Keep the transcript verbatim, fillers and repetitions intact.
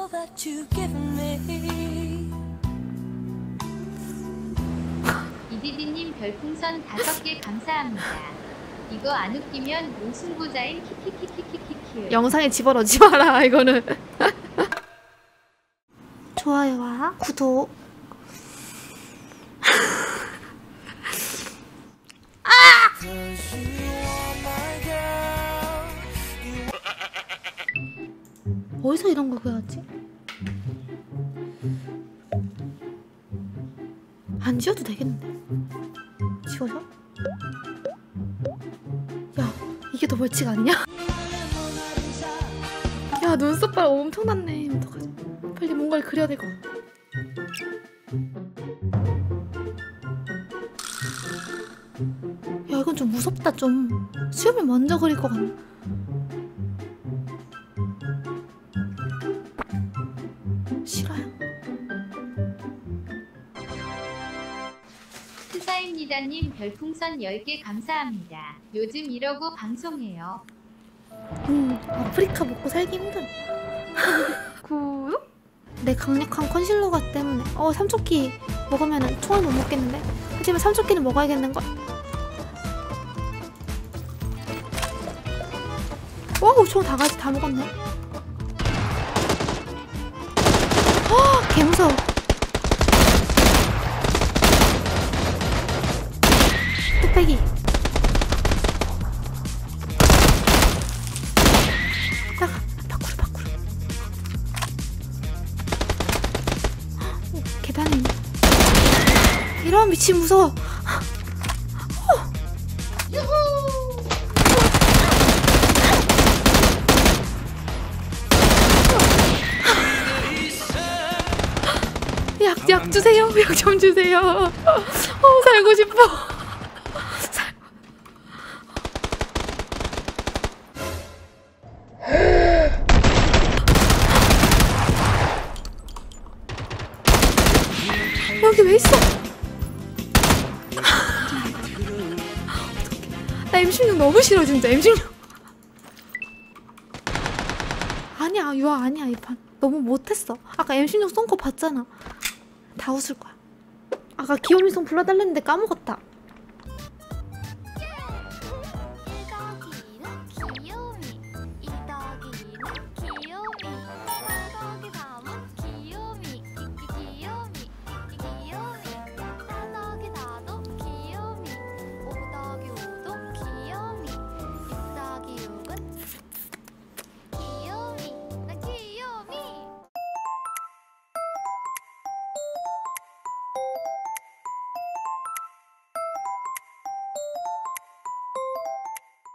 이디디님 별풍선 다섯 개 감사합니다. 이거 안 웃기면 우승부자인 키키키키키키키. 영상에 집어넣지 마라 이거는. 좋아요와 구독. 아! 어디서 이런 거 그려왔지? 안 지워도 되겠는데? 지워져? 야, 이게 더 벌칙 아니냐? 야, 눈썹발 엄청났네. 어떡하지? 빨리 뭔가를 그려야 될 것 같아. 야, 이건 좀 무섭다, 좀. 수염을 먼저 그릴 것 같네. 싫어요. 스사입니다님 별풍선 열 개 감사합니다. 요즘 이러고 방송해요. 음, 아프리카 먹고 살기 힘들어. 구독? 내 강력한 컨실러가 때문에 어, 삼초키 먹으면 총을 못 먹겠는데? 하지만 삼초키는 먹어야겠는걸? 와우, 총 다 가지 다 먹었네. 아, 개무서워. 뚝배기. 나가, 밖으로 밖으로. 어, 계단에 있네. 이런 미친 무서워. 어. 약, 약 주세요. 약 좀 주세요. 어, 살고 싶어. 살... 여기 왜 있어? 나 엠 십육 너무 싫어 진짜. 엠 십육 아니야, 유아 아니야. 이 판 너무 못했어. 아까 엠 십육 쏜 거 봤잖아. 다 웃을 거야. 아까 귀요미송 불러달랬는데 까먹었다.